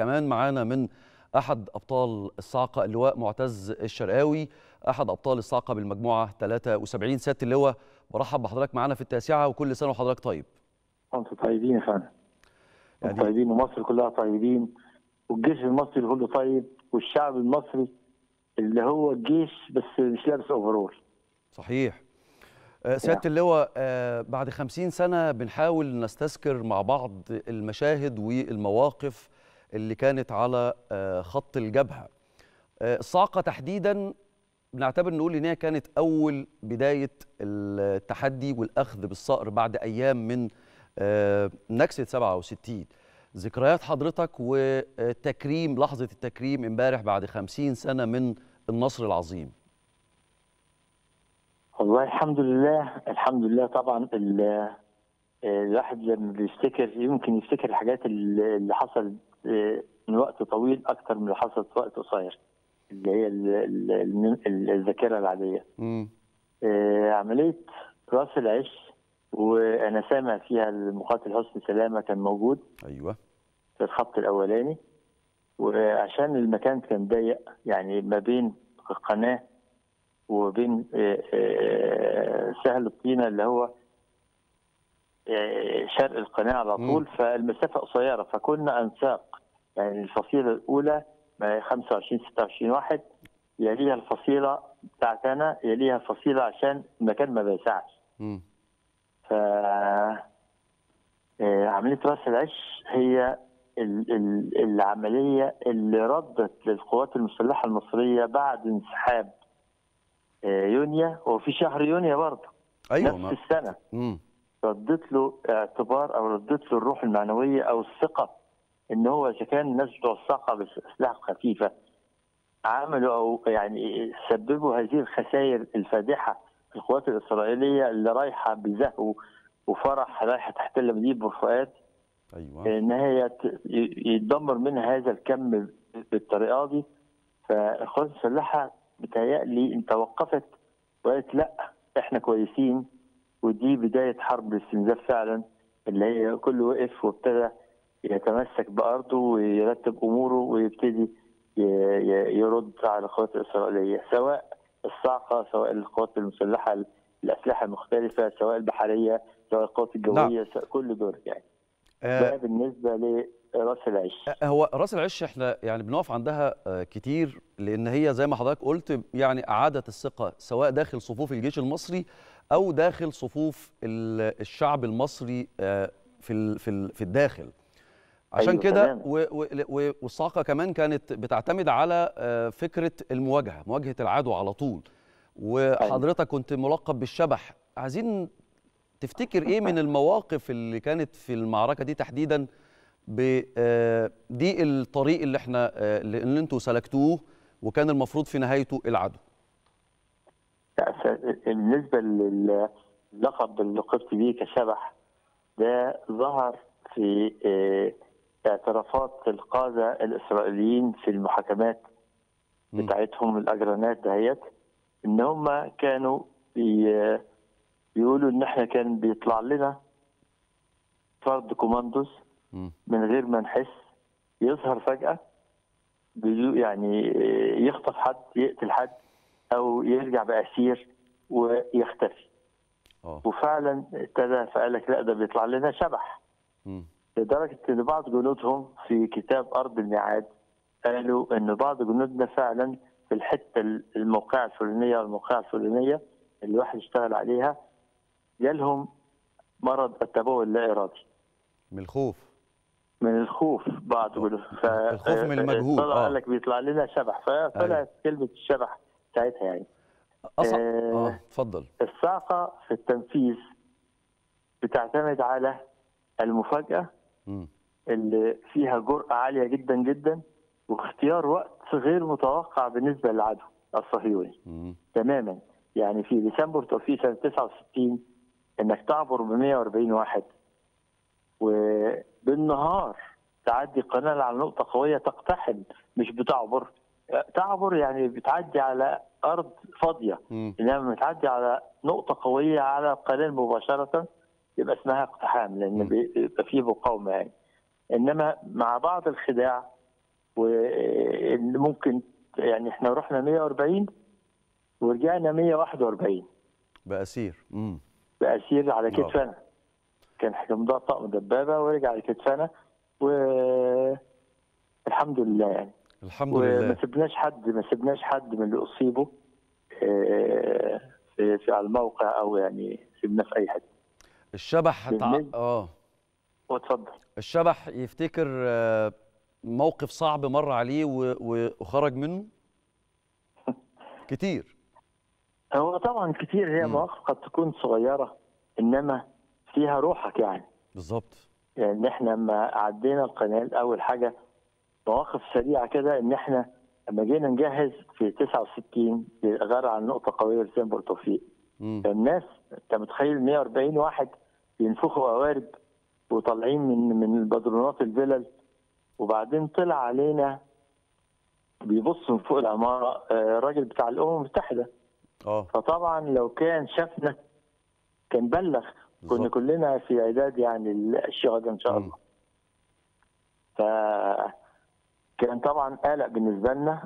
كمان معانا من أحد أبطال الصاعقة اللواء معتز الشرقاوي، أحد أبطال الصاعقة بالمجموعة 73. سيادة اللواء، برحب بحضرتك معانا في التاسعة، وكل سنة وحضرتك طيب. انتوا طيبين يا فندم. يعني طيبين، ومصر كلها طيبين، والجيش المصري كله طيب، والشعب المصري اللي هو الجيش بس مش لابس اوفرول. صحيح. سيادة اللواء، بعد 50 سنة بنحاول نستذكر مع بعض المشاهد والمواقف اللي كانت على خط الجبهة. الصاعقة تحديدا بنعتبر نقول ان هي كانت اول بداية التحدي والاخذ بالصقر بعد ايام من نكسة 67. ذكريات حضرتك وتكريم، لحظة التكريم امبارح بعد 50 سنة من النصر العظيم. والله الحمد لله، الحمد لله. طبعا الواحد لما بيفتكر يمكن يفتكر الحاجات اللي حصلت من وقت طويل اكتر من اللي حصلت في وقت قصير، اللي هي الذاكره العاديه. عمليه راس العش، وانا سامع فيها المقاتل حسني سلامه كان موجود. ايوه، في الخط الاولاني، وعشان المكان كان ضيق، يعني ما بين القناه وبين سهل الطينه اللي هو شرق القناه على طول، فالمسافه قصيره، فكنا انساق. يعني الفصيله الاولى 25 26 واحد، يليها الفصيله بتاعتنا، يليها الفصيله عشان المكان ما بيسعش. ف عمليه راس العش هي العمليه اللي ردت للقوات المسلحه المصريه بعد انسحاب يونيو، وفي شهر يونيو برضه أيوة نفس السنه. ردت له اعتبار، او ردت له الروح المعنويه او الثقه، ان هو اذا كان الناس بتوع الصاعقه باسلحه خفيفه عملوا او يعني سببوا هذه الخسائر الفادحه في القوات الاسرائيليه اللي رايحه بزهو وفرح، رايحه تحتل مدينه بورفؤاد. ايوه، ان هي يتدمر منها هذا الكم بالطريقه دي. فالقوات المسلحه بتهيألي ان توقفت وقالت لا، احنا كويسين، ودي بدايه حرب الاستنزاف فعلا، اللي هي كله وقف وابتدى يتمسك بارضه ويرتب اموره ويبتدي يرد على القوات الاسرائيليه، سواء الصاعقه، سواء القوات المسلحه الاسلحه المختلفه، سواء البحريه، سواء القوات الجويه، نعم. كل دول يعني. ده بالنسبه لراس العش. هو راس العش احنا يعني بنقف عندها كتير، لان هي زي ما حضرتك قلت يعني اعادت الثقه سواء داخل صفوف الجيش المصري او داخل صفوف الشعب المصري في الداخل. عشان كده والصاعقه كمان كانت بتعتمد على فكره المواجهه، مواجهه العدو على طول. وحضرتك كنت ملقب بالشبح. عايزين تفتكر ايه من المواقف اللي كانت في المعركه دي تحديدا، دي الطريق اللي احنا اللي انتوا سلكتوه وكان المفروض في نهايته العدو؟ بالنسبه للقب اللي لقبت بيه كشبح، ده ظهر في اعترافات القاده الاسرائيليين في المحاكمات بتاعتهم، الاجرانات دهيت، ان هم كانوا بيقولوا ان احنا كان بيطلع لنا فرد كوماندوز من غير ما نحس، يظهر فجأة، يعني يخطف حد، يقتل حد، او يرجع بأسير ويختفي. وفعلا ابتدى، فقال لك لا، ده بيطلع لنا شبح. لدرجة ان بعض جنودهم في كتاب أرض الميعاد قالوا ان بعض جنودنا فعلا في الحتة الموقعة الفلانية والموقعة الفلانية اللي الواحد اشتغل عليها جالهم مرض التبول اللا إرادي من الخوف. من الخوف بعض الخوف من المجهول. طلع قال لك بيطلع لنا شبح، فطلعت كلمة الشبح ساعتها يعني. اتفضل. الصاعقة في التنفيذ بتعتمد على المفاجأة اللي فيها جرأة عالية جدا جدا، واختيار وقت غير متوقع بالنسبة للعدو الصهيوني تماما. يعني في ديسمبر توفيق سنة 69 انك تعبر ب 140 واحد، وبالنهار تعدي قناه على نقطه قويه، تقتحم، مش بتعبر، تعبر يعني بتعدي على ارض فاضيه، انما بتعدي على نقطه قويه على القناه مباشره، يبقى اسمها اقتحام، لان بيبقى فيه مقاومه يعني. انما مع بعض الخداع وممكن يعني احنا رحنا 140 ورجعنا 141 بأسير. بأسير على كتفنا. كان حمضاء طقم دبابة ورجع على كتفنا، والحمد لله يعني. الحمد لله. وما سبناش حد من اللي أصيبوا في على الموقع، أو يعني سيبناه في أي حتة. الشبح واتفضل. الشبح يفتكر موقف صعب مر عليه وخرج منه كتير. هو طبعا كتير، هي مواقف قد تكون صغيرة انما فيها روحك يعني. بالظبط. يعني احنا لما عدينا القناه اول حاجه مواقف سريعه كده، ان احنا لما جينا نجهز في 69 للغار على نقطه قويه لسان بورتوفيق، الناس انت متخيل 140 واحد بينفخوا قوارب وطالعين من البدرونات الفلل، وبعدين طلع علينا بيبص من فوق العماره الراجل بتاع الامم المتحده. فطبعا لو كان شافنا كان بلغ. كنا كلنا في اعداد يعني الشهداء ان شاء الله. فكان طبعا قلق بالنسبه لنا.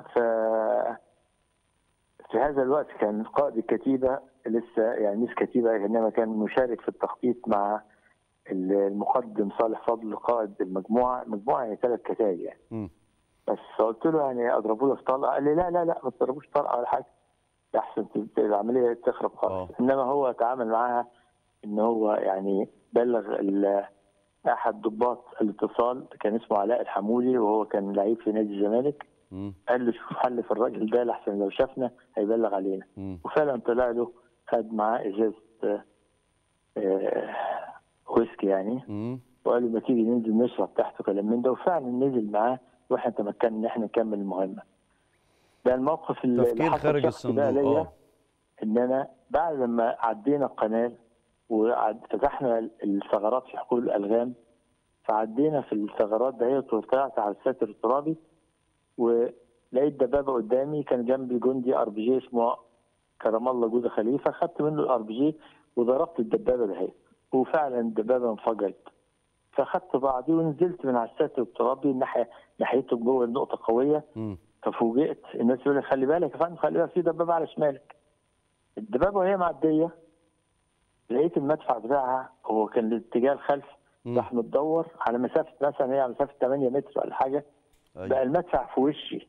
في هذا الوقت كان قائد الكتيبه لسه يعني مش كتيبه، انما كان مشارك في التخطيط مع المقدم صالح فضل قائد المجموعه يعني 3 كتائب يعني. بس قلت له يعني اضربوا لك طلقه؟ قال لي لا لا لا ما تضربوش طلقه ولا حاجه، احسن العمليه تخرب خالص. انما هو تعامل معاها ان هو يعني بلغ احد ضباط الاتصال كان اسمه علاء الحمولي، وهو كان لعيب في نادي الزمالك. قال له شوف حل في الراجل ده لحسن لو شافنا هيبلغ علينا. وفعلا طلع له، خد معاه ازازه ويسكي يعني، وقال له ما تيجي ننزل نشرب تحته كلام من ده، وفعلا نزل معاه واحنا تمكنا ان احنا نكمل المهمه. ده الموقف اللي حصل شخصي بقى ليا. ان انا بعد ما عدينا القناه وفتحنا الثغرات في حقول الالغام، فعدينا في الثغرات دهيت وطلعت على الساتر الترابي، ولقيت دبابه قدامي. كان جنبي جندي ار بي جي اسمه كرم الله جوده خليفه، خدت منه الار بي جي وضربت الدبابه دهيت، وفعلا الدبابه انفجرت. فاخدت بعضي ونزلت من على الساتر الترابي ناحيته جوه النقطه قويه. ففوجئت الناس يقول لي خلي بالك يا فندم، خلي بالك في دبابه على شمالك. الدبابه وهي معديه لقيت المدفع بتاعها هو كان الاتجاه الخلفي، راح متدور على مسافه مثلا هي على مسافه 8 متر ولا حاجه. بقى المدفع في وشي.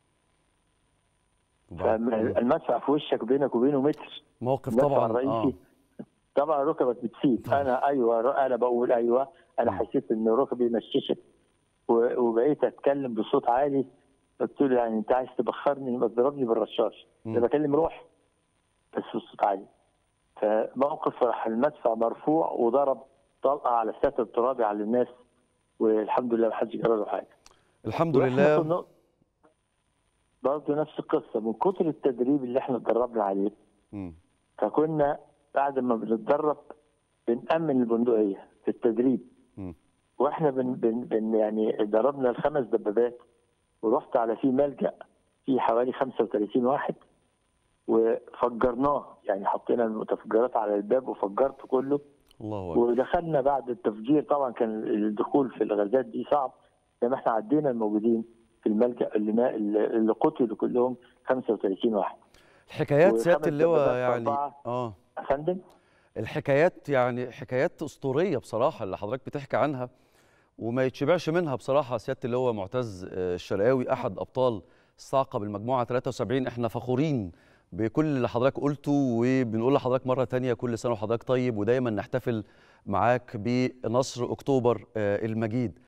فالمدفع في وشك بينك وبينه متر. موقف طبعا الرئيسي طبعا ركبك بتسيب. انا بقول ايوه، انا حسيت ان ركبي مششت وبقيت اتكلم بصوت عالي. قلت له يعني انت عايز تبخرني؟ ما تضربني بالرشاش. انا بكلم روح بس بصوت عالي. فموقف راح المدفع مرفوع وضرب طلقه على الساتر الترابي على الناس، والحمد لله ما حدش جرى له حاجه. الحمد لله. برضه نفس القصه، من كتر التدريب اللي احنا اتدربنا عليه. فكنا بعد ما بنتدرب بنأمن البندقيه في التدريب. واحنا بن يعني ضربنا ال5 دبابات، ورحت على في ملجأ فيه حوالي 35 واحد وفجرناه. يعني حطينا المتفجرات على الباب وفجرت كله. الله أكبر. ودخلنا بعد التفجير. طبعا كان الدخول في الغازات دي صعب، لما احنا عدينا الموجودين في الملجأ اللي قتلوا كلهم 35 واحد. الحكايات سياده اللواء يعني يا فندم، الحكايات يعني حكايات اسطوريه بصراحه اللي حضرتك بتحكي عنها، وما يتشبعش منها بصراحه. سياده اللواء معتز الشرقاوي احد ابطال الصاعقه بالمجموعه 73. احنا فخورين بكل اللي حضرتك قلته، وبنقول لحضرتك مره ثانيه كل سنه وحضرتك طيب، ودايما نحتفل معاك بنصر اكتوبر المجيد.